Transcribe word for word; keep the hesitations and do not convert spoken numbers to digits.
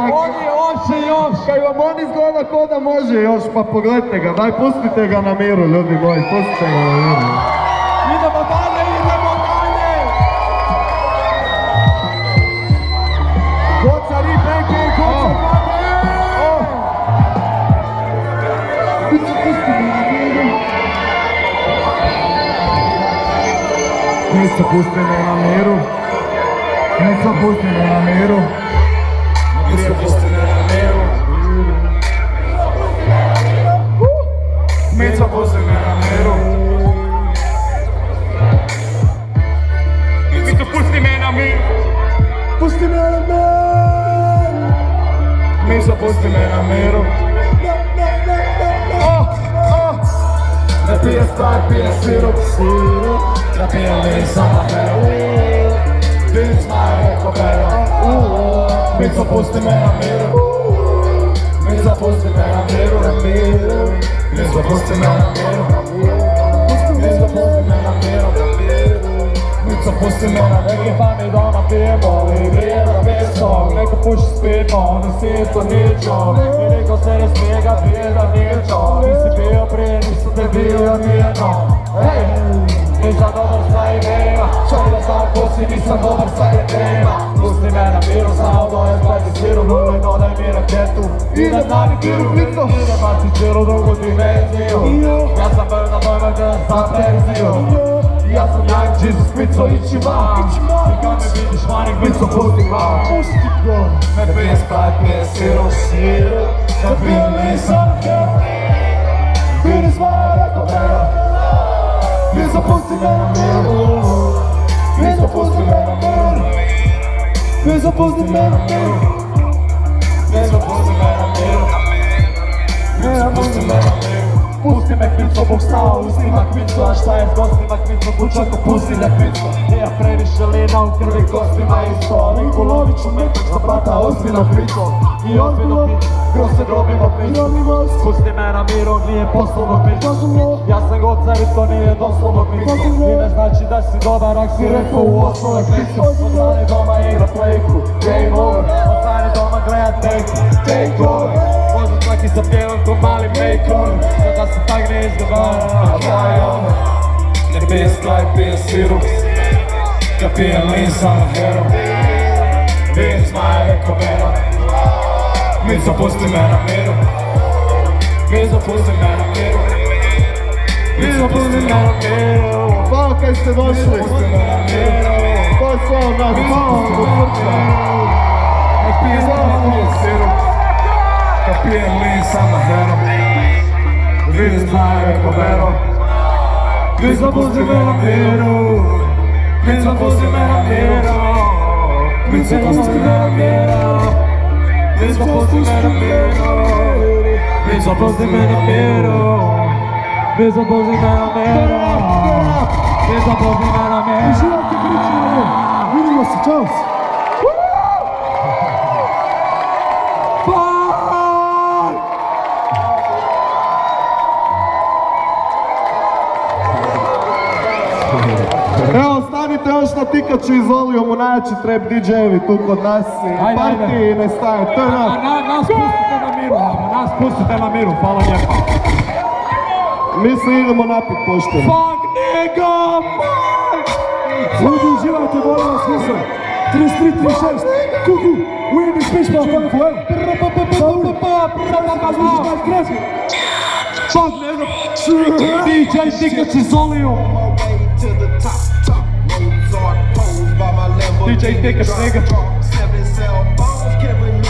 Oni hoće još. Kaj vam on izgleda ko da može još, pa pogledajte ga, daj pustite ga na miru, ljudi moji, pustite ga na miru. Idemo dalje, idemo dalje. Goca Ripeke, Goca Mico, pusti me na miru. Mico, pusti me na miru. Mico, pusti me na miru. Mico, pusti me na miru. Mico, pusti me na miru. Pusti me na miru. Mico, pusti me na miru. Ne pije Sprite, pije sirup, sirup. Ja pijem li sama heroin. Vidim smaje oko bera. Mico, pusti me na miru. Mico, pusti me na miru, na miru. Mico, pusti me na miru. Mico, pusti me na miru, na miru. Mico, pusti me na miru. Neki fani doma pijemo i vrijeda mjesto. Neko puši spimo, ne sito ničo. I niko se ne smije ga pijeda ničo. Nisi bio prije, nisam te bio nijedno. Hej! Nisam dobar sa idejima, čak da sam posi, nisam dobar sa idejima. Pusti me na miru, znao da je pleti siru, nulino daj mi raketu. Idem na nikiru, idem baci cijelu drugu dimenziju. Ja sam brna dojma da sam tenziju. Ja sam Young Jesus, Mico, ići van. I kad me vidiš vanik, Mico, pusti van. Ne pije Sprite, pije sirup, sirup. Ne pije nisam heroin. Vidim smaja oko bera. Mico, pusti me na miru. Mico, pusti me na miru. Mico, pusti me na miru. Mico, pusti me na miru. Mico, pusti me na miru. Pusti me Mico, Bog stao, uzima Mico, a šta je s gostima Mico, kućako pusti ne Mico. Ja previše lina u krvi gostima isto. Nikuloviću metak za brata ozbiljno Mico. I ozbiljno Mico, gro se drobimo Mico. Pusti me na miru, nije poslovno Mico. Ja sam Goca i to nije doslovno Mico. I ne znači da si dobar, ak si rekao u osnove Mico. Ostani doma igra playku, game over. Ostani doma gledat take, take over. Možda čak i zapjevam ko mali makeover. Kada se tak ne izgovara, daj ovo. Ne pije Sprite, pije sirup. Ja pijem lin, samo heroin. Vidim smaje oko bera. Mico, pusti me na miru. Mico, pusti me na miru. Mico, pusti me na miru. Hvala kaj ste došli. Mico, pusti me na miru. To je sve od nas. Hvala do srca. Ne pijem Sprite, pije sirup. Ja pijem lin, samo heroin. Vidim smaje oko bera. Mico, pusti me na miru. Mico, pusti me na miru. Mico, pusti me na miru. Mico, pusti me na miru. Mico, pusti me na miru. Mico, pusti me na miru. Mico, pusti me na miru. Uživajte priču, vidimo se, čao se. Evo, stanite još na Tikaču iz Olijom u najjači trap D J-evi tu kod nas i partiji ne staje, to je nas. Nas pustite na miru, nas pustite na miru, hvala lijepa. Mi se idemo napit pošteno. Fuck nigga, man! Ljudi, uživajte, volim vas, mislim. trideset tri trideset šest, kuku, ujemi pišma, fuck for evo. Fuck nigga, D J Tikač iz Olijom. D J Tikač, nigga.